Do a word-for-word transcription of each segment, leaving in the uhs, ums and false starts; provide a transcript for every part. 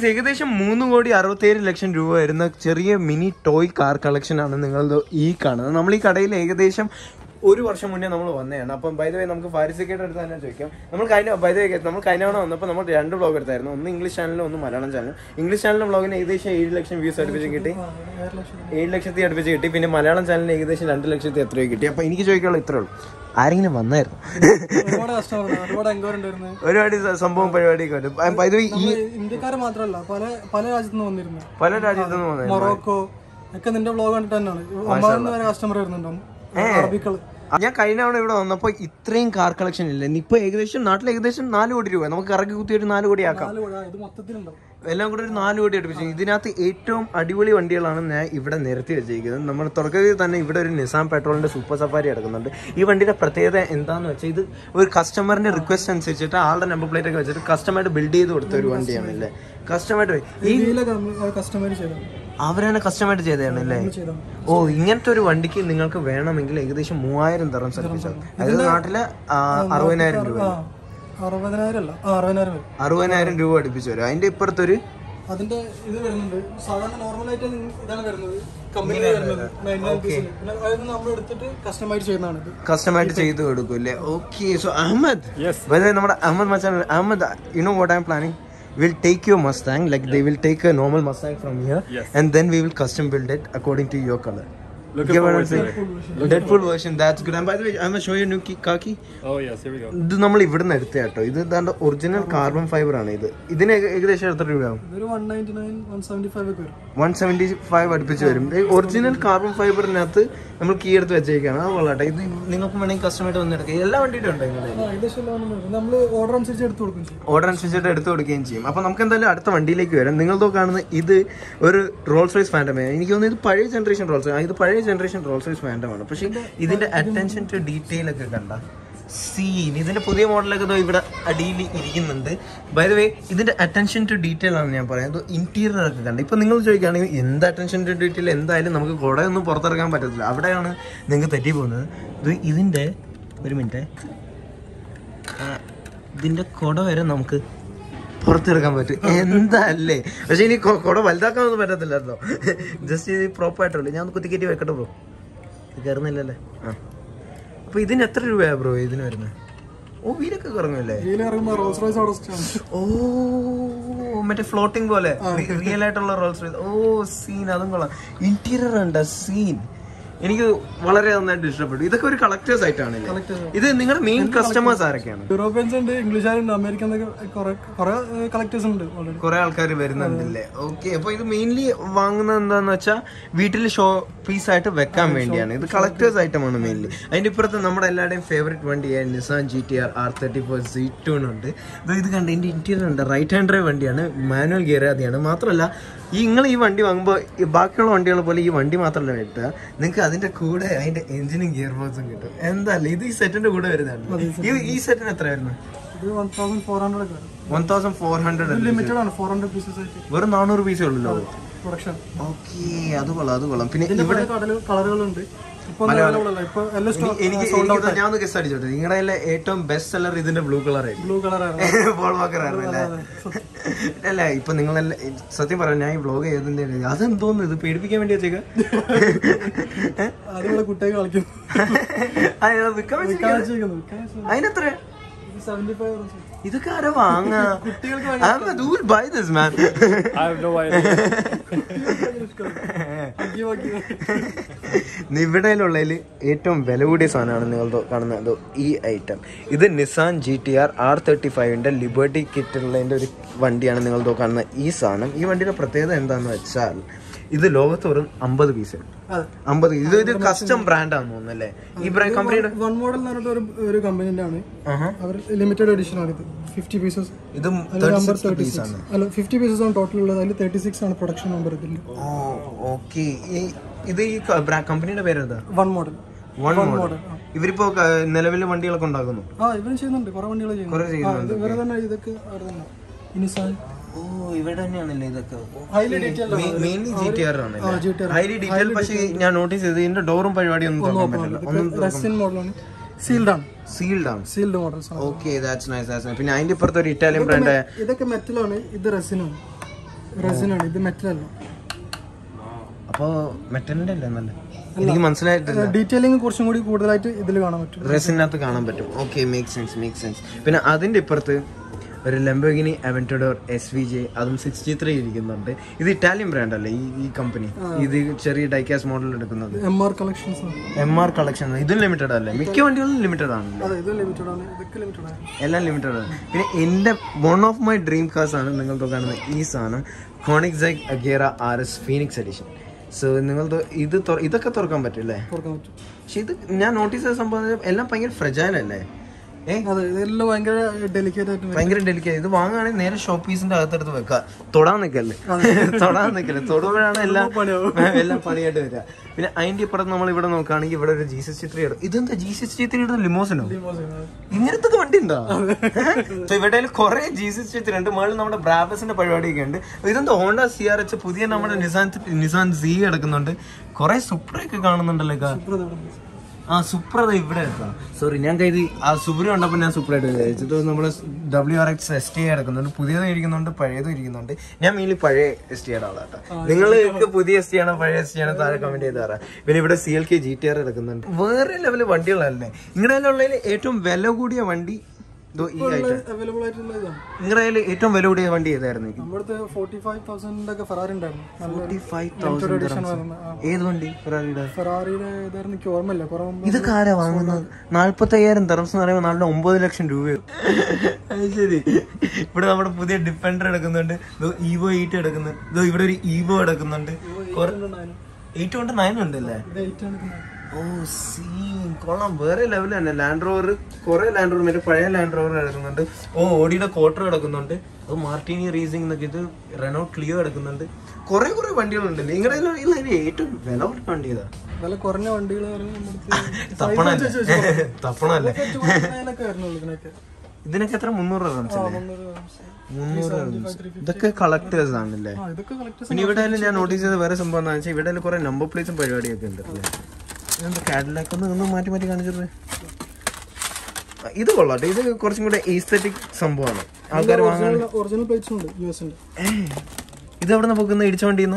ഏകദേശം മൂന്ന് കോടി അറുപത്തേഴ് ലക്ഷം രൂപ വരുന്ന ചെറിയ മിനി ടോയ് കാർ കളക്ഷനാണ് നിങ്ങൾ ഈ കാണുന്നത്. നമ്മൾ ഈ കടയിൽ ഏകദേശം ഒരു വർഷം മുന്നേ നമ്മൾ വന്നതാണ്. അപ്പം ബൈ ദ വേ നമുക്ക് ഫാരിസിക്കേറ്റ് എടുത്ത് തന്നെ ചോദിക്കാം. നമ്മൾ കഴിഞ്ഞ ബൈ ദ വേ നമ്മൾ കഴിഞ്ഞ തവണ വന്നപ്പോൾ നമ്മൾ രണ്ട് വ്ളോഗ് എടുത്തായിരുന്നു. ഒന്ന് ഇംഗ്ലീഷ് ചാനലും ഒന്ന് മലയാളം ചാനലും. ഇംഗ്ലീഷ് ചാനലിലെ വ്ളോഗിന് ഏകദേശം ഏഴ് ലക്ഷം വ്യൂസ് അടുപ്പിച്ച് കിട്ടി, ഏഴ് ലക്ഷത്തി അടുപ്പിച്ച് കിട്ടി. പിന്നെ മലയാളം ചാനലിന് ഏകദേശം രണ്ട് ലക്ഷത്തി എത്രയോ കിട്ടി. അപ്പം എനിക്ക് ചോദിക്കാനുള്ള ഇത്രേ ഉള്ളൂ, ആരെങ്കിലും വന്നായിരുന്നു? ഒരുപാട് സംഭവം പരിപാടിയൊക്കെ വരും. ബൈ ദ വേ ഈ ഇന്ത്യക്കാരെ മാത്രമല്ല പല പല രാജ്യത്തു നിന്ന് വന്നിരുന്നു, പല രാജ്യത്തു നിന്ന് വന്നു. മൊറോക്കോ ഒക്കെ നിന്റെ വ്ളോഗ് കണ്ടിട്ട് തന്നെയാണ് കസ്റ്റമർ വരുന്നുണ്ടോ അറബിക്കള്. ഞാൻ കഴിഞ്ഞ തവണ ഇവിടെ വന്നപ്പോൾ ഇത്രയും കാർ കളക്ഷൻ ഇല്ല. ഇപ്പൊ ഏകദേശം നാട്ടിൽ ഏകദേശം നാല് കോടി രൂപ നമുക്ക് കറക്കി കുത്തിയൊരു നാല് കോടി ആക്കാം. എല്ലാം കൂടെ ഒരു നാല് കോടി അടുപ്പിച്ചു. ഇതിനകത്ത് ഏറ്റവും അടിപൊളി വണ്ടികളാണ് ഞാൻ ഇവിടെ നിരത്തി വെച്ചിരിക്കുന്നത്. നമ്മൾ തുടക്കത്തിൽ തന്നെ ഇവിടെ ഒരു നിസാം പെട്രോളിന്റെ സൂപ്പർ സഫാരി എടുക്കുന്നുണ്ട്. ഈ വണ്ടിയുടെ പ്രത്യേകത എന്താന്ന് വെച്ചാൽ ഇത് ഒരു കസ്റ്റമറിന്റെ റിക്വസ്റ്റ് അനുസരിച്ചിട്ട് ആളുടെ നമ്പർ പ്ലേറ്റ് ഒക്കെ വെച്ചിട്ട് കസ്റ്റമറായിട്ട് ബിൽഡ് ചെയ്ത് കൊടുത്ത ഒരു വണ്ടിയാണല്ലേ. കസ്റ്റമറായിട്ട് ഈ അവരാണ് കസ്റ്റമൈറ്റ് ചെയ്തതാണല്ലേ. ഓ, ഇങ്ങനത്തെ ഒരു വണ്ടിക്ക് നിങ്ങൾക്ക് വേണമെങ്കിൽ ഏകദേശം മൂവായിരം തരം സർവീസ്. അതായത് നാട്ടില് അറുപതിനായിരം രൂപ അറുപതിനായിരം രൂപ അടുപ്പിച്ചു വരും. അതിന്റെ ഇപ്പുറത്തൊരു അതിന്റെ ഇത് വരുന്നുണ്ട്. സാധാരണ നോർമലായിട്ട് ഇതാണ് വരുന്നത്, കസ്റ്റമൈറ്റ് ചെയ്ത് കൊടുക്കൂല്ലേ. ഓക്കെ, സോ അഹമ്മദ്, നമ്മുടെ അഹമ്മദ് മച്ചാൻ, Ahmed, you know what I am planning? We'll take your Mustang, like yeah. they will take a normal Mustang from here, yes. and then we will custom build it according to your color. Looking forward to it. Deadpool version, that's good. And by the way, I'm gonna show you a new car key. Oh yes, here we go. ഇത് നമ്മൾ ഇവിടുന്ന് എടുത്ത കേട്ടോ. ഇത് ദാണ്ട original carbon fibre ആണ്. ഇത് ഇതിന് ഏകദേശം എത്ര രൂപയാവും? one seventy-five അടുപ്പിച്ച് വരും. ഒറിജിനൽ കാർബൺ ഫൈബറിനകത്ത് നമ്മൾ കീ എടുത്ത് വെച്ചേക്കാണ്. അത് കൊള്ളട്ടെ. ഇത് നിങ്ങൾക്ക് വേണമെങ്കിൽ കസ്റ്റമൈറ്റ് വന്ന് എടുക്കാം. എല്ലാ വണ്ടിയുടെ ഉണ്ടോ? ഓർഡർ അനുസരിച്ച് എടുത്തു കൊടുക്കും. ഓർഡർ അനുസരിച്ചിട്ട് എടുത്തു കൊടുക്കുകയും ചെയ്യും. അപ്പൊ നമുക്ക് എന്തായാലും അടുത്ത വണ്ടിയിലേക്ക് വരാം. നിങ്ങളതോ കാണുന്ന ഇത് ഒരു റോൾസ് റോയ്സ് ഫാൻറ്റം. എനിക്ക് തോന്നുന്നു ഇത് പഴയ ജനറേഷൻ റോൾസ്, ഇത് പഴയ ജനറേഷൻ റോൾസ് റോയ്സ് ഫാൻറ്റമാണ്. പക്ഷെ ഇതിന്റെ അറ്റൻഷൻ ടു ഡീറ്റെയിൽ ഒക്കെ കണ്ട സീൻ, ഇതിന്റെ പുതിയ മോഡലൊക്കെ ഇവിടെ അടിയിൽ ഇരിക്കുന്നുണ്ട്. ബൈ ദ വേ ഇതിന്റെ അറ്റൻഷൻ ടു ഡീറ്റെയിൽ ആണ് ഞാൻ പറയുന്നത്. ഇന്റീരിയർ ഒക്കെ കണ്ട. ഇപ്പൊ നിങ്ങൾ ചോദിക്കുകയാണെങ്കിൽ എന്ത് അറ്റൻഷൻ ടു ഡീറ്റെയിൽ, എന്തായാലും നമുക്ക് കുടയൊന്നും പുറത്തിറക്കാൻ പറ്റത്തില്ല. അവിടെയാണ് നിങ്ങൾക്ക് തെറ്റി പോകുന്നത്. ഇത് ഇതിന്റെ ഒരു മിനിറ്റ്, ഇതിന്റെ കുട വരെ നമുക്ക് പുറത്തെടുക്കാൻ പറ്റും. എന്താല്ലേ, പക്ഷെ ഇനി കുട വലുതാക്കാനൊന്നും പറ്റത്തില്ല കേട്ടോ. ജസ്റ്റ് ഇത് പ്രോപ്പർ ആയിട്ടുള്ളൂ. ഞാൻ ഒന്ന് കുത്തിക്കറ്റി വെക്കട്ടെ ബ്രോ, കയറുന്നില്ലല്ലേ? ആ, അപ്പൊ ഇതിന് എത്ര രൂപയാ ബ്രോ ഇതിന് വരുന്നത്? ഓ, വീലൊക്കെ കറങ്ങുമല്ലേ? ഓ, മറ്റേ ഫ്ലോട്ടിംഗ് പോലെ റിയൽ ആയിട്ടുള്ള റോൾസ് റോയ്സ്. ഓ, സീൻ, അതും കൊള്ളാം. ഇന്റീരിയർ ഉണ്ട്, സീൻ. എനിക്ക് വളരെ നന്നായിട്ട് ഇഷ്ടപ്പെട്ടു. ഇതൊക്കെ ഒരു കളക്ടേഴ്സ് ആയിട്ടാണ്. ഇത് നിങ്ങളുടെ മെയിൻ കസ്റ്റമേഴ്സ് ആരൊക്കെയാണ്? യൂറോപ്യൻസ് ഉണ്ട്, ഇംഗ്ലീഷുകാരുണ്ട്, അമേരിക്കൻ കളക്ടേഴ്സ് ഉണ്ട്, കുറെ ആൾക്കാർ വരുന്നുണ്ടല്ലേ. ഓക്കെ, അപ്പൊ ഇത് മെയിൻലി വാങ്ങുന്നത് എന്താന്ന് വെച്ചാൽ വീട്ടിൽ ഷോ പീസ് ആയിട്ട് വെക്കാൻ വേണ്ടിയാണ്. ഇത് കളക്ടേഴ്സ് ഐറ്റമാണ് മെയിൻലി. അതിന്റെ ഇപ്പുറത്ത് നമ്മുടെ എല്ലാവരുടെയും ഫേവറേറ്റ് വണ്ടിയായ Nissan G T R R thirty four സീറ്റൂൺ ഉണ്ട്. ഇത് കണ്ട് ഇതിന്റെ ഇന്റീരിയർ ഉണ്ട്. റൈറ്റ് ഹാൻഡ് ഡ്രൈവ് വണ്ടിയാണ്, മാനുവൽ ഗിയർ അതെയാണ്. മാത്രമല്ല ഈ നിങ്ങൾ ഈ വണ്ടി വാങ്ങുമ്പോൾ ബാക്കിയുള്ള വണ്ടികൾ പോലെ ഈ വണ്ടി മാത്രമല്ല കിട്ടുക, നിങ്ങൾക്ക് അതിന്റെ കൂടെ അതിന്റെ എഞ്ചിനും ഗിയർ ബോക്സും കിട്ടും. എന്താല്ലേ, ഇത് ഈ സെറ്റിന്റെ കൂടെ വരുന്നതാണ്. ഈ ഈ സെറ്റിന് എത്ര വരുന്നത്? വൺ തൗസൻഡ് ഫോർ ഹൺഡ്രഡ് വെറും നാനൂറ് പീസേ ഉള്ളൂ. ഓക്കെ, അത് കൊള്ളാം, അത് കൊള്ളാം. പിന്നെ ഇവിടെ കളറുകളുണ്ട്. എനിക്ക് ഞാൻ ഒന്ന് ഗസ് അടിച്ചോട്ടെ, നിങ്ങളുടെ ഏറ്റവും ബെസ്റ്റ് സെല്ലർ ഇതിന്റെ blue colour blue colour Paul Walker ആയിരുന്നല്ലേ? അല്ല, ഇപ്പൊ നിങ്ങളെല്ലാം സത്യം പറയാം, ഞാൻ ഈ വ്ളോഗ് ചെയ്തതിന്റെ അതെന്തോന്ന് ഇത് പേടിപ്പിക്കാൻ വേണ്ടി വെച്ചേക്ക. കുട്ടികൾ കളിക്കും. അതിനെത്ര? ഇതൊക്കെ ആരാ വാങ്ങാ? ഇവിടെയുള്ളതിൽ ഏറ്റവും വില കൂടിയ സാധനമാണ് നിങ്ങൾ കാണുന്നത് ഈ ഐറ്റം. ഇത് Nissan G T R R thirty ഫൈവിന്റെ ലിബർട്ടി കിറ്റുള്ളതിന്റെ ഒരു വണ്ടിയാണ് നിങ്ങൾ കാണുന്ന ഈ സാധനം. ഈ വണ്ടിയുടെ പ്രത്യേകത എന്താന്ന് വെച്ചാൽ ഇത് ലോകത്ത് വെറും അമ്പത് പീസ് അമ്പത് ഇത് ഇത് കസ്റ്റം ബ്രാൻഡ് ആണെന്ന് തോന്നുന്നല്ലേ? ഈ കമ്പനിയുടെ വൺ മോഡൽ എന്ന് പറഞ്ഞിട്ട് ഒരു കമ്പനിന്റെ ആണ്. അവർ ലിമിറ്റഡ് എഡിഷൻ ആണ്. ഇത് ഫിഫ്റ്റി പീസസ് ഇത് അല്ല ഫിഫ്റ്റി പീസസ് ആണ് ടോട്ടൽ ഉള്ളത്. അതിൽ തേർട്ടി സിക്സ് ആണ് പ്രൊഡക്ഷൻ നമ്പർ ഇതിൽ. ഓക്കെ, ഇത് ഈ കമ്പനിയുടെ പേരെന്താ? One model. One model. ഇവരിപ്പോ നിലവിലെ വണ്ടികളൊക്കെ ഉണ്ടാക്കുന്നു. ആ, ഇവരും ചെയ്യുന്നുണ്ട്, കുറെ വണ്ടികൾ ചെയ്യുന്നുണ്ട്. ഇവരെ തന്നെ ഇതൊക്കെ അവിടെ തന്നെ നിസാൻ. ഓ, ഇവിടെ തന്നെയാണല്ലേ ഇതൊക്കെ? മെയിൻലി ജി ടി ആർ ആണല്ലേ? Highly detail. പക്ഷേ ഞാൻ നോട്ടീസ് ചെയ്ത് ഇതിന്റെ ഡോറും പരിപാടിയും ഒന്നും തുറക്കാൻ പറ്റില്ല. സീൽഡ് ആണ്. സീൽഡ് ആണ്. Sealed models. Okay, that's nice, that's nice. പിന്നെ അതിന്റെ ഇപ്പുറത്ത് ഒരു ഇറ്റാലിയൻ ബ്രാൻഡ്. ഇതൊക്കെ മെറ്റലാണ്, ഇത് റെസിനാണ്. റെസിനാണ്, ഇത് മെറ്റലല്ല. അപ്പോ മെറ്റലിന്റെ അല്ലേ നല്ല? എനിക്ക് മനസ്സിലായിട്ടില്ല. ഡീറ്റെയിലിംഗ് കുറച്ചും കൂടി കൂടുതലായിട്ട് ഇതിൽ കാണാൻ പറ്റും, റെസിനകത്ത് കാണാൻ പറ്റും. Okay, make sense make sense. പിന്നെ അതിന്റെ ഇപ്പുറത്ത് ഒരു Lamborghini Aventador S V J, അതും സിക്സ്റ്റി ത്രീ ഇരിക്കുന്നുണ്ട്. ഇത് ഇറ്റാലിയൻ ബ്രാൻഡ് അല്ലേ ഈ ഈ കമ്പനി? ഇത് ചെറിയ ഡൈക്കാസ് മോഡൽ എടുക്കുന്നത് M R collections. M R collection ഇതും ലിമിറ്റഡ് അല്ലേ? മിക്ക വണ്ടികളും ലിമിറ്റഡ് ആണല്ലോ. എല്ലാം ലിമിറ്റഡ് ആണ്. പിന്നെ എന്റെ one of my dream cars ആണ് നിങ്ങൾക്ക് കാണുന്ന ഈ സാധനം, Koenigsegg Agera R S Phoenix edition. So നിങ്ങൾ ഇത് ഇതൊക്കെ തുറക്കാൻ പറ്റും അല്ലേ? പക്ഷെ ഇത് ഞാൻ നോട്ടീസ് ചെയ്ത സംഭവം എല്ലാം ഭയങ്കര ഫ്രജൈൽ അല്ലേ? ഭയങ്കര ഡെലിക്കേറ്റ്. ഇത് വാങ്ങുകയാണെങ്കിൽ നേരെ ഷോപ്പ് പീസിന്റെ അകത്തെടുത്ത് വെക്കുക, തൊടാൻ നിൽക്കല്ലേ തൊടാൻ നിൽക്കല്ലേ തൊടുമ്പോഴാണ് എല്ലാം എല്ലാം പണിയായിട്ട് വരിക. പിന്നെ അതിന്റെ ഇപ്പുറത്ത് നമ്മൾ ഇവിടെ നോക്കുകയാണെങ്കിൽ ഇവിടെ ഒരു ജി സിക്സ്റ്റി ത്രീ ഇടും. ഇതെന്താ ജി സിക്സ്റ്റി ത്രീ ഇടുന്ന ലിമോസിനോ? ഇങ്ങനത്തെ വണ്ടി ഉണ്ടോ? ഇവിടെ കുറെ ജി സിക്സ്റ്റി ത്രീ ഉണ്ട്. മുകളിൽ നമ്മുടെ ബ്രാബസിന്റെ പരിപാടിയൊക്കെ ഉണ്ട്. ഇതെന്താ ഹോണ്ട സി ആർ എച്ച്, പുതിയ നമ്മുടെ നിസാൻ നിസാൻ സി കിടക്കുന്നുണ്ട്. കുറെ സുപ്രയൊക്കെ കാണുന്നുണ്ടല്ലോ. ആ സുപ്ര ഇവിടെ എടുക്കാം. സോറി, ഞാൻ കരുതി ആ സുപ്ര ഉണ്ടപ്പോൾ ഞാൻ സുപ്ര ആയിട്ട് വിചാരിച്ചിട്ട്. നമ്മുടെ W R X S T എടുക്കുന്നുണ്ട്, പുതിയതും ഇരിക്കുന്നുണ്ട് പഴയതും ഇരിക്കുന്നുണ്ട്. ഞാൻ മെയിൻലി പഴയ എസ് ടി ആളാണ് കേട്ടോ. നിങ്ങൾക്ക് പുതിയ എസ് ടി ആണോ പഴയ എസ് ടി ആണോ താഴെ കമന്റ് ചെയ്ത് തരാം. പിന്നെ ഇവിടെ C L K G T R എടുക്കുന്നുണ്ട്. വേറെ ലെവല് വണ്ടികളല്ലേ. നിങ്ങളുടെ ഉള്ളതിൽ ഏറ്റവും വില കൂടിയ വണ്ടി നിങ്ങളുടെ ഏറ്റവും വില കൂടിയ വണ്ടി ഏതായിരുന്നു? ഏത് വണ്ടി? ഇതൊക്കെ ആരാ വാങ്ങുന്നത്? നാല്പത്തി അയ്യായിരം ദർഹംസ് എന്ന് പറയുമ്പോൾ നാളെ ഒമ്പത് ലക്ഷം രൂപയോ? ശരി. ഇവിടെ നമ്മുടെ പുതിയ ഡിഫൻഡർ എടുക്കുന്നുണ്ട്, ഈവോ എയ്റ്റ് എടുക്കുന്നുണ്ട്, ഇവിടെ ഒരു ഈവോ എടുക്കുന്നുണ്ട്. എയ്റ്റ് കൊണ്ട് നയൻ ഉണ്ടല്ലേ? ഓ സീൻ കൊള്ളാം, വേറെ ലെവൽ തന്നെ. ലാൻഡ് റോവർ, കുറെ ലാൻഡ് റോവർ, മറ്റേ പഴയ ലാൻഡ് റോവർ എടുക്കുന്നുണ്ട്. ഓ ഓഡിയുടെ ക്വാർട്ടർ എടുക്കുന്നുണ്ട്, അത് മാർട്ടിനി റേസിംഗ് എന്നൊക്കെ. ഇത് റെനോ ക്ലിയോ എടുക്കുന്നുണ്ട്. കുറെ കുറെ വണ്ടികളുണ്ട്. നിങ്ങളുടെ ഏറ്റവും വില കുറഞ്ഞ വണ്ടി ഏതാ? വില കുറഞ്ഞ വണ്ടികൾ തപ്പണല്ലേ? തപ്പണല്ലേ? ഇതിനൊക്കെ എത്ര? മുന്നൂറ് റംസ് അല്ലേ? മുന്നൂറ് റംസ്. ഇതൊക്കെ കളക്ടേഴ്സ് ആണല്ലേ? പിന്നെ ഇവിടെ ഞാൻ നോട്ടീസ് ചെയ്ത വേറെ സംഭവം എന്താണെന്ന് വെച്ചാൽ ഇവിടെ കുറെ നമ്പർ പ്ലേറ്റും പരിപാടിയൊക്കെ ഉണ്ട് അല്ലേ? കാഡിലാക്ക് ഒന്ന് ഒന്ന് മാറ്റി മാറ്റി കാണിച്ചിട്ട്. ഇത് കൊള്ളാട്ടെ, ഇത് കുറച്ചും കൂടെ എസ്തെറ്റിക് സംഭവമാണ്. ആൾക്കാർ വാങ്ങാൻ. ഇത് എവിടെ നിന്ന് പൊക്കുന്ന? ഇടിച്ച വണ്ടിന്ന്?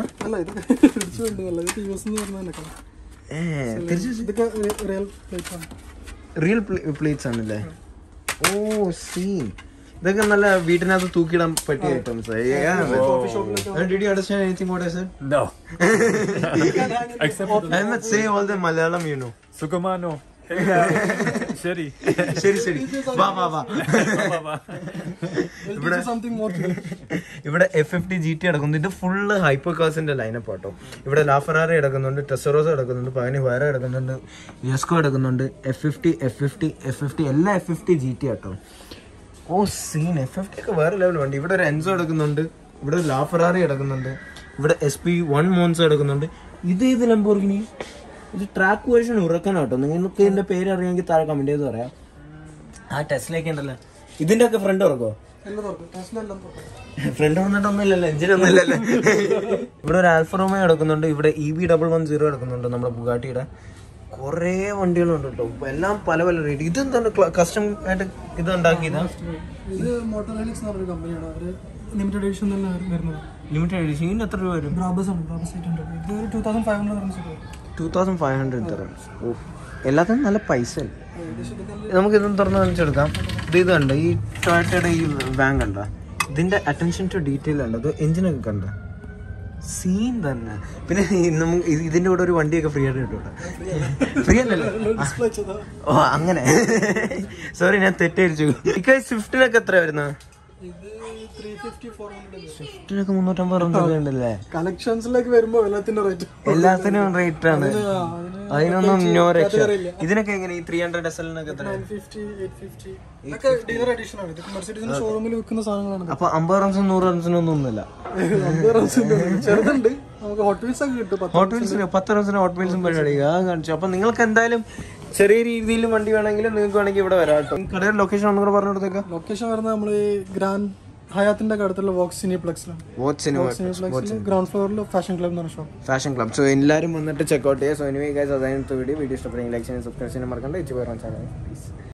റിയൽ പ്ലേറ്റ്സ് ആണല്ലേ? ഓ സീൻ. ഇതൊക്കെ നല്ല വീട്ടിനകത്ത് തൂക്കിടാൻ പറ്റിയ items. Did you understand anything what I said? No. Except I must say all the Malayalam you know. Sukumano. ശരി ശരി ശരി വാ വാ വാ. ഇവിടെ ഇവിടെ എഫ് ഫിഫ്റ്റി ജി ടി എടുക്കുന്നു. ഇത് ഫുള്ള് ഹൈപ്പർ കാർസിന്റെ ലൈനപ്പ് ആട്ടോ. ഇവിടെ ലാഫറാറ എടുക്കുന്നുണ്ട്, ടെസറോസ എടുക്കുന്നുണ്ട്, പവനി വയറ എടുക്കുന്നുണ്ട്, യെസ്കോ എടുക്കുന്നുണ്ട്, F fifty F fifty F fifty എല്ലാ F fifty G T auto. ഓ സീൻ. എഫ് ഫിഫ്റ്റി ഒക്കെ വേറെ ലെവൽ വണ്ടി. ഇവിടെ ഒരു എൻസോ എടുക്കുന്നുണ്ട്, ഇവിടെ ഒരു ലാഫറാറി എടുക്കുന്നുണ്ട്, ഇവിടെ എസ് പി വൺ മോൺസോ എടുക്കുന്നുണ്ട്. ഇത് ഇത് ലംബോർഗിനി. ഇത് ട്രാക്ക് വേർഷൻ ഉറക്കാനാട്ടോ. നിങ്ങൾക്ക് ഇതിന്റെ പേര് അറിയാമെങ്കിൽ താഴെ കമന്റ് ചെയ്ത് പറയാം. ആ ടെസ്ലയൊക്കെ ഉണ്ടല്ലോ, ഇതിന്റെ ഒക്കെ ഫ്രണ്ട് ഉറക്കോ? ഫ്രണ്ട് വന്നിട്ടൊന്നുമില്ലല്ലോ, എഞ്ചിനൊന്നും ഇല്ലല്ലോ. ഇവിടെ ഒരു ആൽഫ റോമിയോ എടുക്കുന്നുണ്ട്, ഇവിടെ E V double one zero എടുക്കുന്നുണ്ട്, നമ്മുടെ ബുഗാട്ടിയുടെ. കുറെ വണ്ടികളുണ്ട് കേട്ടോ, എല്ലാം പല പല റേറ്റ്. ഇത് എന്താണ് കസ്റ്റം ആയിട്ട് ഇത് ഉണ്ടാക്കിയതാ? Limited edition limited edition. ഇതിന് എത്ര രൂപ വരും? Two thousand five hundred dirhams. ഓ എല്ലാത്തിനും നല്ല പൈസ അല്ലേ? നമുക്ക് ഇതൊന്നും തുറന്ന് കാണിച്ചെടുക്കാം. ഇത് ഇത് കണ്ട ഈ ടൊയോട്ടയുടെ ഈ വാൻ കണ്ട, ഇതിന്റെ അറ്റൻഷൻ ടു ഡീറ്റെയിൽ ഉണ്ട്. അത് എഞ്ചിനൊക്കെ കണ്ട സീൻ തന്നെ. പിന്നെ നമുക്ക് ഇതിന്റെ കൂടെ ഒരു വണ്ടിയൊക്കെ ഫ്രീ ആയിട്ട് കിട്ടും. ഫ്രീ അല്ലല്ലോ? ഓ അങ്ങനെ. സോറി, ഞാൻ തെറ്റരിച്ചു. ഇക്ക സ്വിഫ്റ്റിനൊക്കെ എത്ര വരുന്നത്? സ്വിഫ്റ്റിനൊക്കെ മുന്നൂറ്റമ്പത് ഉണ്ടല്ലേ? കളക്ഷൻസിലേക്ക് വരുമ്പോ എല്ലാത്തിന്റെ റേറ്റ് എല്ലാത്തിനും റേറ്റ് ആണ്. അതിനൊന്നും നോ രക്ഷ. ഇതിനൊക്കെ എങ്ങനെ? ഈ ത്രീ ഹൺഡ്രഡ് എസ് എല്ലിനൊക്കെ എത്ര? അപ്പൊ അമ്പത് റംസും നൂറ് റംസിനും ഒന്നും ഒന്നുമില്ല. ഹോട്ട് വീൽസിന് പത്ത് റംസിന് ഹോട്ട് വീൽസും പരിപാടി കാണിച്ചു. അപ്പൊ നിങ്ങൾക്ക് എന്തായാലും ചെറിയ രീതിയിൽ വണ്ടി വേണമെങ്കിലും നിങ്ങൾക്ക് വേണമെങ്കിൽ ഇവിടെ വരാം കേട്ടോ. കടയുടെ ലൊക്കേഷൻ ഒന്നും കൂടെ പറഞ്ഞു കൊടുത്തേക്കാം. ലൊക്കേഷൻ വരുന്നത് നമ്മള് ഗ്രാൻഡ് ഹയാത്തിന്റെ അടുത്തുള്ള വോക്സ് സിനിപ്ലെക്സിലാണ്. ഗ്രൗണ്ട് ഫ്ലോറിൽ ഫാഷൻ ക്ലബ് എന്ന് പറഞ്ഞ ഷോപ്പ്. Fashion club. സോ എല്ലാവരും വന്നിട്ട് ചെക്കൗട്ട് ചെയ്യുക. സോ എനിവേ ഗൈസ്, അതായത് വീഡിയോ വീഡിയോ ഇഷ്ടപ്പെടുമെങ്കിൽ ലൈക്ക് ചെയ്യാൻ സബ്സ്ക്രൈബ് ചെയ്യാൻ മറക്കണ്ട. ഇച്ചു പോരാൻ ചാനൽ പ്ലീസ്.